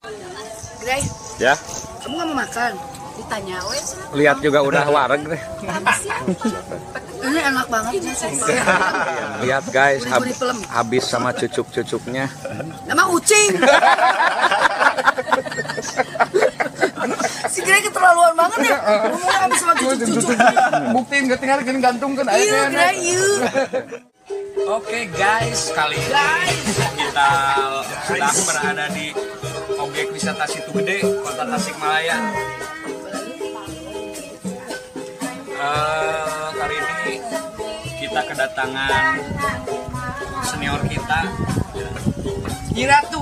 Grey, Ya, kamu nggak mau makan? Ditanya, lihat juga udah wareg deh. Ini enak banget nih sih. Lihat guys, Gurih-gurih pelem. habis sama cucuk-cucuknya. Emang ucing. Si Grey keterlaluan banget ya. Ngomongnya habis sama cucuk-cucuk. Buktiin gak tinggal gini gantung kan Iya, Grey, iya. Oke guys, kali ini kita sedang berada di objek wisata Situ Gede, Kota Tasikmalaya. Kali ini kita kedatangan senior kita, Nyiratu.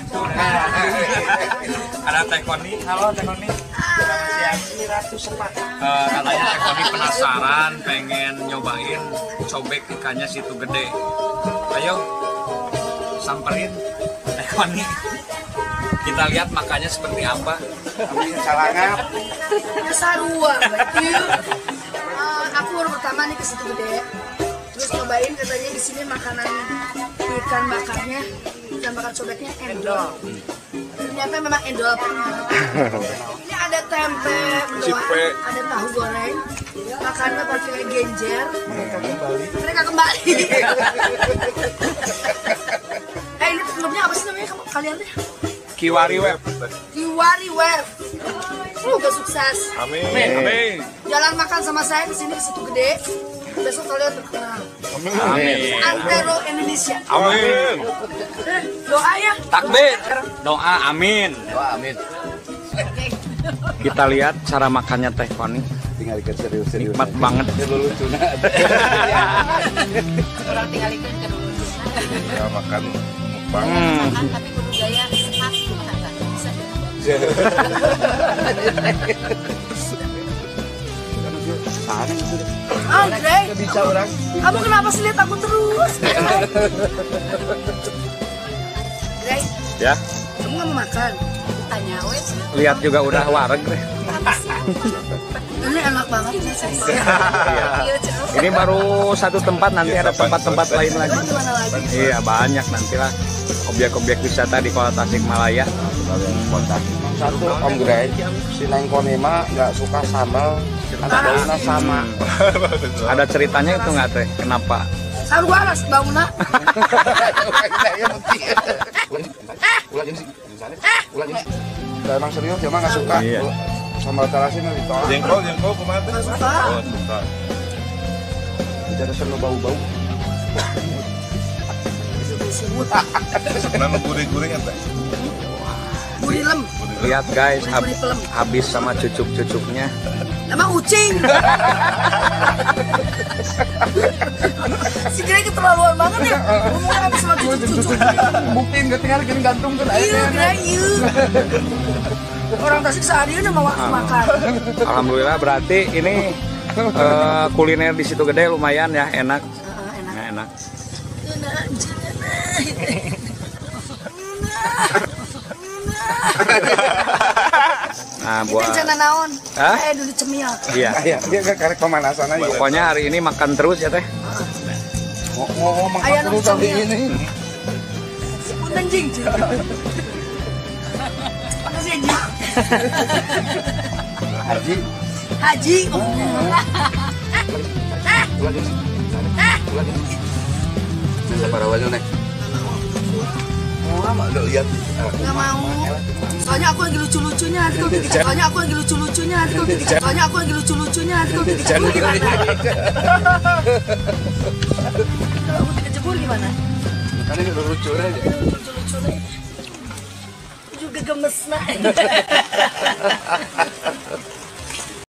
Ada Teh Koni. Halo Teh Koni. Nyiratu sepat. Katanya Teh Koni penasaran, pengen nyobain cobek ikannya Situ Gede. Ayo, samperin Teh Koni. Kita lihat makannya seperti apa. Kami salangap. Sarua. Aku baru pertama nih ke Situ Gede. Terus nyobain katanya di sini makanan ikan bakarnya, ikan bakar cobeknya endol. Ternyata memang endol banget. Ini ada tempe mendoan, ada tahu goreng, makannya pakai genjer. Mereka kembali. Ini filmnya apa sih namanya kalian deh? Kiwari Web. Kiwari Web. Semoga sukses. Amin. Jalan makan sama saya di sini di Situ Gede. Besok kalian terkenal. Amin. Antero Indonesia. Amin. Doa ya. Takbir. Doa amin. Amin. Kita lihat cara makannya Teh Koni. Tinggal ikan serius. Nikmat banget. Lucu nah. Orang tinggal ikut ke dulu. Ya makan mukbang. Makan tapi kudu gaya sehat makan. Bisa. Ah, Grey. Bisa orang. Kamu kenapa sih lihat aku terus? Grey, Ya, kamu nggak mau makan? Ditanya, lihat juga udah wareg deh. Ini enak banget nih sih. Ini baru satu tempat, nanti ada tempat-tempat lain lagi. Di mana lagi? Iya, banyak nantilah objek-objek wisata di Kota Tasikmalaya. Satu Om Grey, si Neng Konema nggak suka sambal, baunya sama. Ada ceritanya itu nggak Teh? Kenapa? Sarua las bauna. Emang serius, dia mah nggak suka. Iya. Sambal terasi mah ditolak. Jengkol kemana? Nggak suka. Oh, suka. Bicara seno bau-bau. Nama gurih-gurih apa? Gurih lem. Lihat guys, habis sama cucuk-cucuknya. Emang ucing. Si Grey keterlaluan banget ya. Ngomongnya habis sama cucuk-cucuk. Buktiin gak tinggal gini gantung kan Iya, Grey, iya. Orang Tasik seharian mau makan. Alhamdulillah berarti ini kuliner di Situ Gede lumayan ya, enak. Enak. Enak. Nah, Itu buat rencana naon? Hah? Dulu cemil. iya. Iya, dia gak karek pemanasan aja. Pokoknya hari ini makan terus ya Teh. Oh, makan terus kali ini. Punten jing. Makasih Haji. Haji. Haji. Siapa rawanya nek? Mau nggak lihat? Nggak mau. Soalnya aku lagi lucu-lucunya nanti kalau titik. Soalnya aku lagi lucu-lucunya nanti kalau titik. Soalnya aku lagi lucu-lucunya nanti kalau titik. Jebur gimana? Kalau aku titik jebur gimana? Kan ini udah lucu aja. Lucu-lucu nih. Juga gemes nah.